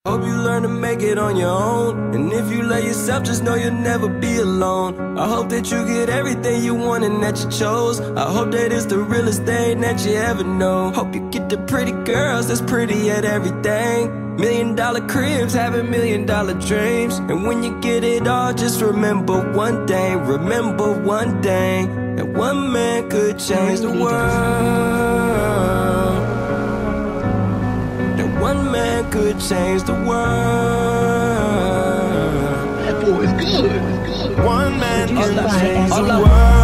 Hope you learn to make it on your own. And if you love yourself, just know you'll never be alone. I hope that you get everything you want and that you chose. I hope that it's the realest thing that you ever know. Hope you get the pretty girls that's pretty at everything. $1,000,000 cribs, having $1,000,000 dreams. And when you get it all, just remember one thing. Remember one thing, that one man could change the world. One man could change the world. That boy is good. One man can change the world.